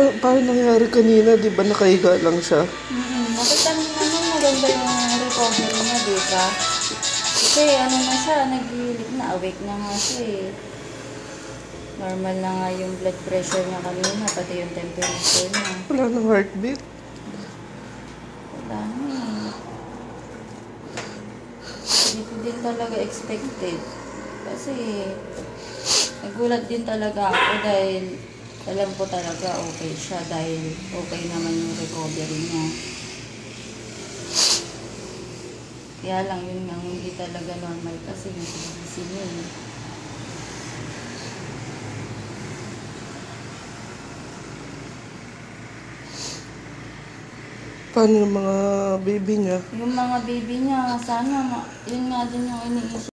paano nangyari kanina? Di ba nakahiga lang siya? Nakita naman maganda yung recovery niya, di ba? Kasi ano na siya, nag-iilip na, awake na nga siya eh. Normal na nga yung blood pressure niya kanina, pati yung temperature niya. Wala nang heartbeat. Wala na eh. Hindi din talaga expected. Kasi nagulat din talaga ako dahil alam ko talaga okay siya dahil okay naman yung recovery niya. Kaya lang yun nga, hindi talaga normal kasi yung pagkisi niya eh. Paano yung mga baby niya? Yung mga baby niya, sana, yun nga din yung iniisip.